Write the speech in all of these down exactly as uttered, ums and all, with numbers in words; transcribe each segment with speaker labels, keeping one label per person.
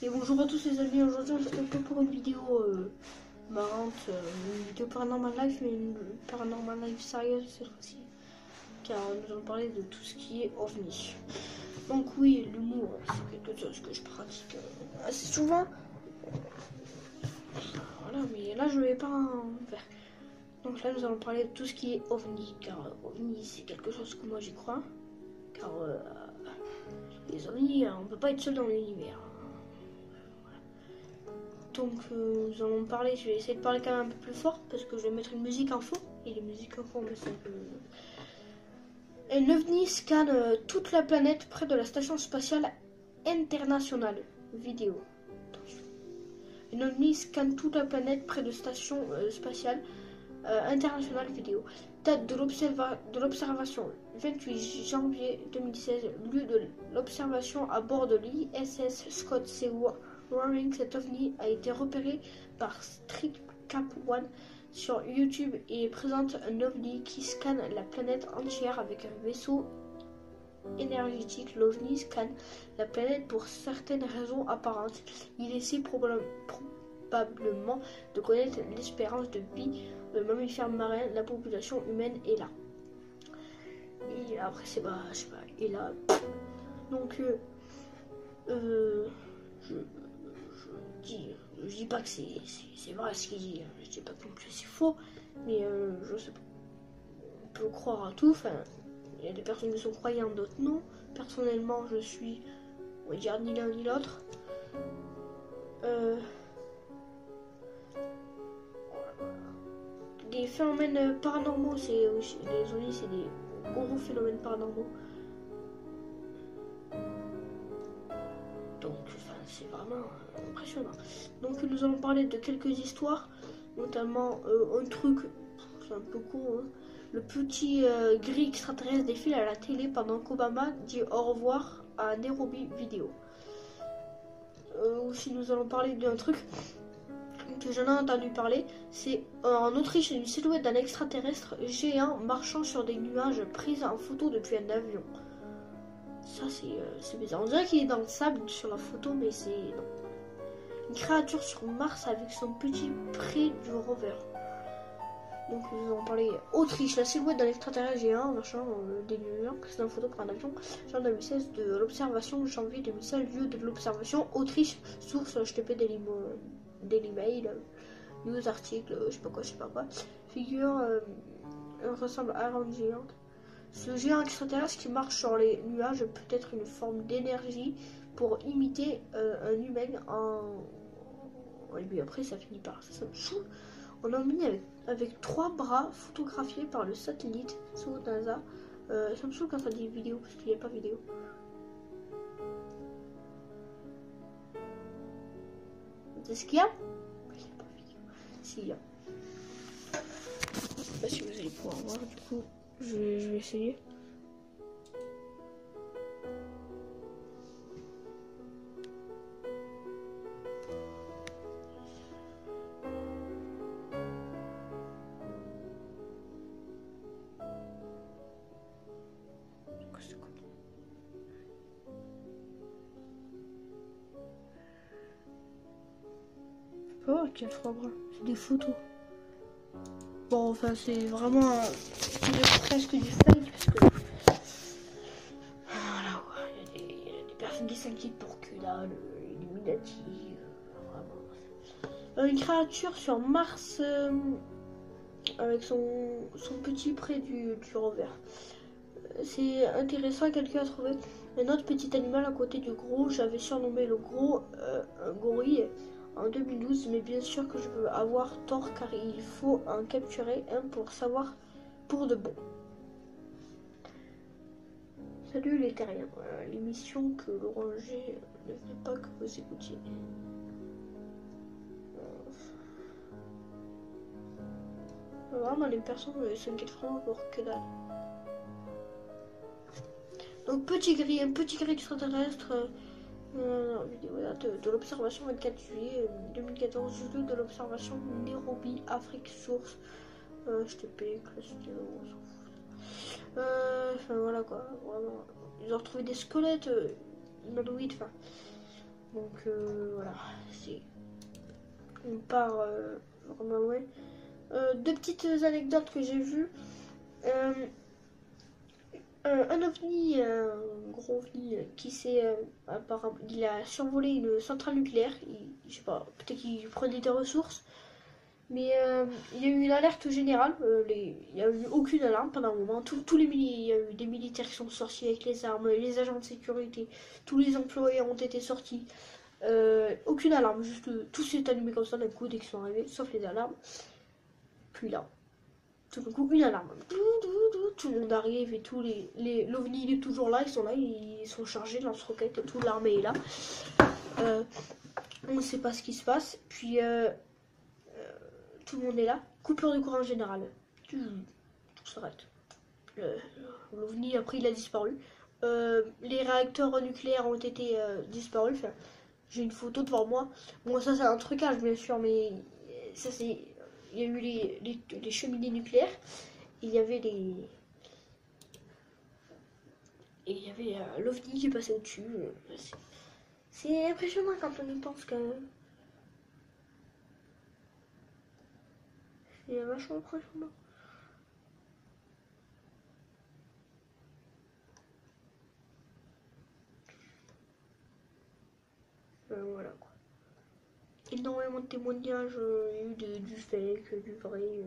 Speaker 1: Et bonjour à tous les amis, aujourd'hui on se retrouve pour une vidéo euh, marrante, euh, une vidéo Paranormal Life, mais une Paranormal Life sérieuse cette fois-ci, car nous allons parler de tout ce qui est ovni. Donc oui, l'humour, c'est quelque chose que je pratique euh, assez souvent. Voilà, mais là je ne vais pas en faire. Donc là nous allons parler de tout ce qui est ovni, car euh, ovni c'est quelque chose que moi j'y crois, car euh, les ovnis, on ne peut pas être seul dans l'univers. Donc euh, nous allons parler, je vais essayer de parler quand même un peu plus fort parce que je vais mettre une musique info. Et les musiques info, mais c'est un peu... Un ovni scanne euh, toute la planète près de la station spatiale internationale. Vidéo. Attention. Un ovni scanne toute la planète près de station euh, spatiale euh, internationale. Vidéo. Date de l'observation vingt-huit janvier deux mille seize. Lieu de l'observation à bord de l'I S S Scott C. Waring. Cet ovni a été repéré par Street Cap One sur YouTube et présente un ovni qui scanne la planète entière avec un vaisseau énergétique. L'ovni scanne la planète pour certaines raisons apparentes. Il essaie probablement de connaître l'espérance de vie de mammifères marins. La population humaine est là. Et après c'est pas, je sais pas, et là. Donc euh, euh, je Je dis, je dis pas que c'est vrai ce qu'il dit, je dis pas que non plus c'est faux, mais euh, je sais pas. On peut croire à tout, enfin, il y a des personnes qui sont croyantes, d'autres non. Personnellement, je suis, on va dire, ni l'un ni l'autre. Euh, des phénomènes paranormaux, c'est aussi, les ovnis, c'est des gros phénomènes paranormaux. Donc, enfin, c'est vraiment impressionnant. Donc, nous allons parler de quelques histoires, notamment euh, un truc, c'est un peu con, hein, le petit euh, gris extraterrestre défile à la télé pendant qu'Obama dit au revoir à Nairobi vidéo. Euh, aussi, nous allons parler d'un truc que j'en ai entendu parler, c'est euh, en Autriche, une silhouette d'un extraterrestre géant marchant sur des nuages prise en photo depuis un avion. Ça, c'est euh, bizarre. On dirait qu'il est dans le sable sur la photo, mais c'est... non. Une créature sur Mars avec son petit près du rover. Donc, nous allons parler Autriche. La silhouette d'un extraterrestre géant marchant euh, des nuages prise en photo par un avion. janvier deux mille seize de l'observation. janvier deux mille seize, lieu de l'observation. Autriche. Source H T T P Daily, Daily Mail. News article, je sais pas quoi, je sais pas quoi. Figure euh, ressemble à un géant. Ce géant extraterrestre qui marche sur les nuages peut être une forme d'énergie pour imiter euh, un humain en... Et puis après ça finit par ça, ça me saoule. On a mis avec, avec trois bras photographiés par le satellite sous NASA. Euh, ça me saoule quand ça dit vidéo parce qu'il n'y a pas vidéo. C'est ce qu'il y a? Il n'y a pas vidéo. Si, il y a. Je sais pas si vous allez pouvoir voir du coup. Je vais, je vais essayer. Je peux voir qu'il y a trois bras. C'est des photos. Bon, enfin, c'est vraiment presque du fake parce que voilà, ouais, il y, y a des personnes qui s'inquiètent pour que là, l'Illuminati, euh, vraiment. Euh, une créature sur Mars euh, avec son, son petit près du, du rover. C'est intéressant, quelqu'un a trouvé un autre petit animal à côté du gros. J'avais surnommé le gros euh, un gorille en deux mille douze, mais bien sûr que je veux avoir tort car il faut en capturer un pour savoir pour de bon. Salut les terriens, voilà, l'émission que l'oranger ne veut pas que vous écoutiez. Vraiment, les personnes s'inquiètent vraiment pour que dalle. Donc petit gris, un petit gris extraterrestre. Euh, Euh, vidéo de, de l'observation vingt-quatre juillet deux mille quatorze, lieu de l'observation Nairobi, Afrique, source euh, H T T P, classique, on s'en fout. Euh, enfin voilà quoi, vraiment. Ils ont retrouvé des squelettes euh, humanoïdes, enfin. Donc euh, voilà, c'est on part euh, vraiment loin. Euh, deux petites anecdotes que j'ai vues. Euh, un, un ovni, un gros ovni qui s'est euh, apparemment, il a survolé une centrale nucléaire. Il, je sais pas, peut-être qu'il prenait des ressources. Mais euh, il y a eu une alerte générale, euh, les, il n'y a eu aucune alarme pendant un moment. Tous, tous les mili- il y a eu des militaires qui sont sortis avec les armes, les agents de sécurité, tous les employés ont été sortis. Euh, aucune alarme, juste euh, tout s'est allumé comme ça d'un coup dès qu'ils sont arrivés, sauf les alarmes. Puis là, tout d'un coup, une alarme. Tout le monde arrive et tout, les, les, l'OVNI il est toujours là, ils sont là, ils sont chargés de lance-roquettes et toute l'armée est là. Euh, on ne sait pas ce qui se passe. Puis euh, tout le monde est là. Coupure de courant générale. Tout s'arrête. L'OVNI, après, il a disparu. Euh, les réacteurs nucléaires ont été euh, disparus. Enfin, j'ai une photo devant moi. Bon, ça, c'est un trucage, bien sûr, mais ça, c'est... Il y a eu les, les, les cheminées nucléaires. Il y avait les... Et il y avait euh, l'OVNI qui est passé au-dessus. C'est impressionnant quand on y pense, quand même. C'est vachement impressionnant. Euh, voilà quoi. Énormément de témoignages, euh, il y a eu de, du fake, du vrai. Euh.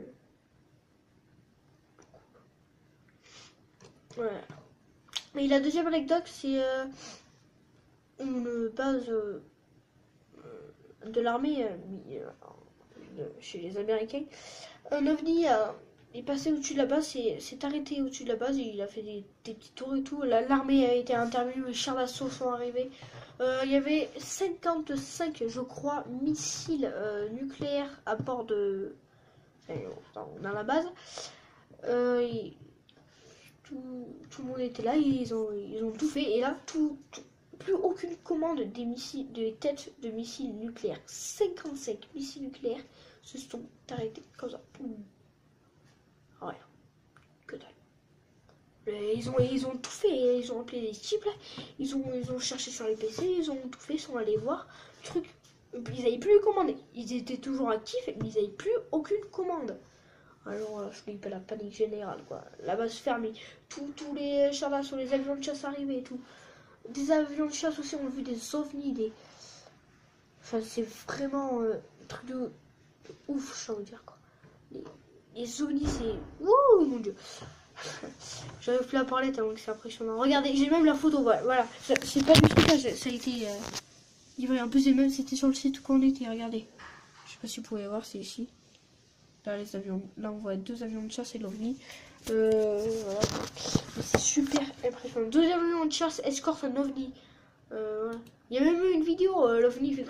Speaker 1: Voilà. Et la deuxième anecdote, c'est euh, une base euh, de l'armée euh, chez les Américains. Un ovni euh, est passé au-dessus de la base, s'est arrêté au-dessus de la base et il a fait des, des petits tours et tout. L'armée a été intervenue, les chars d'assaut sont arrivés. Euh, il y avait cinquante-cinq, je crois, missiles euh, nucléaires à bord de... Enfin, dans la base. Euh, et tout, tout le monde était là, ils ont, ils ont tout fait. Et là, tout, tout, plus aucune commande des missiles, des têtes de missiles nucléaires. cinquante-cinq missiles nucléaires se sont arrêtés comme ça. Rien. Que dalle. Ils ont, ils ont tout fait, ils ont appelé les types là, ils ont, ils ont cherché sur les P C, ils ont tout fait, ils sont allés voir, le truc, ils n'avaient plus commandé, ils étaient toujours actifs, mais ils n'avaient plus aucune commande. Alors là, je flippe la panique générale quoi, la base fermée, tous les chars d'assaut, les avions de chasse arrivés et tout, des avions de chasse aussi ont vu des ovnis, des... Enfin c'est vraiment euh, un truc de, de ouf, je veux dire quoi. Les, les ovnis c'est... Ouh mon dieu. J'arrive plus à parler tellement que c'est impressionnant. Regardez, j'ai même la photo, voilà. voilà. C'est pas du trucage, ça a été euh, livré. En plus, même c'était sur le site où on était, regardez. Je sais pas si vous pouvez voir, c'est ici. Là, les avions, là on voit deux avions de chasse et l'OVNI. Euh, voilà. C'est super impressionnant. Deux avions de chasse escortent un OVNI. Euh, voilà. Il y a même eu une vidéo, euh, l'OVNI fait...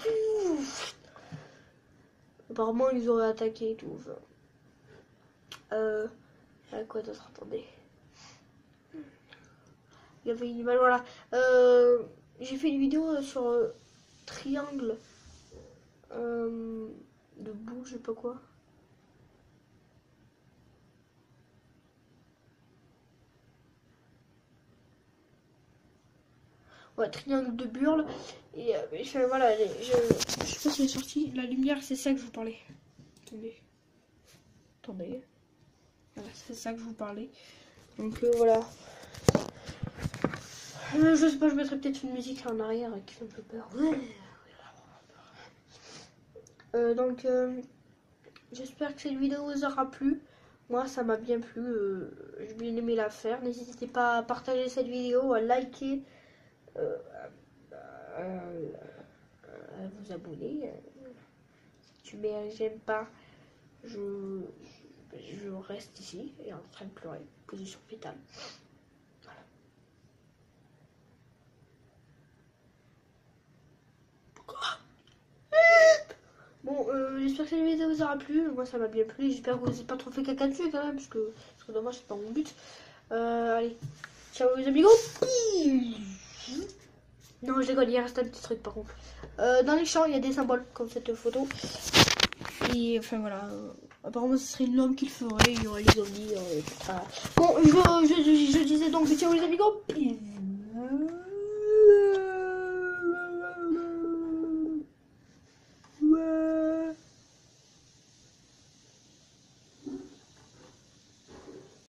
Speaker 1: Apparemment, ils auraient attaqué et tout. Enfin. Euh... À quoi d'autre, attendez. Il y avait une image, voilà. Euh, J'ai fait une vidéo sur euh, triangle euh, de boue, je sais pas quoi. Ouais, triangle de Burle. Et euh, je, voilà, je, je sais pas si elle est sortie. La lumière, c'est ça que je vous parlais. Attendez. Attendez. Voilà, c'est ça que je vous parlais. Donc euh, voilà. Euh, je sais pas, je mettrai peut-être une musique en arrière qui fait un peu peur. Euh, donc euh, j'espère que cette vidéo vous aura plu. Moi ça m'a bien plu. Euh, J'ai bien aimé la faire. N'hésitez pas à partager cette vidéo, à liker, euh, à, à, à vous abonner. Si tu mets j'aime pas, je, je, je reste ici et en train de pleurer. Position fétale. Voilà. Pourquoi? Bon, euh, j'espère que cette vidéo vous aura plu. Moi, ça m'a bien plu. J'espère que vous n'avez pas trop fait caca dessus quand même, parce que, parce que dommage, c'est pas mon but. Euh, allez, ciao les amigos. Non, je déconne, il reste un petit truc par contre. Euh, dans les champs, il y a des symboles comme cette photo. Et enfin voilà. Euh, apparemment, ce serait l'homme qui le ferait. Il y aurait les ovnis. Euh, bon, je, je, je, je disais donc ciao les amigos.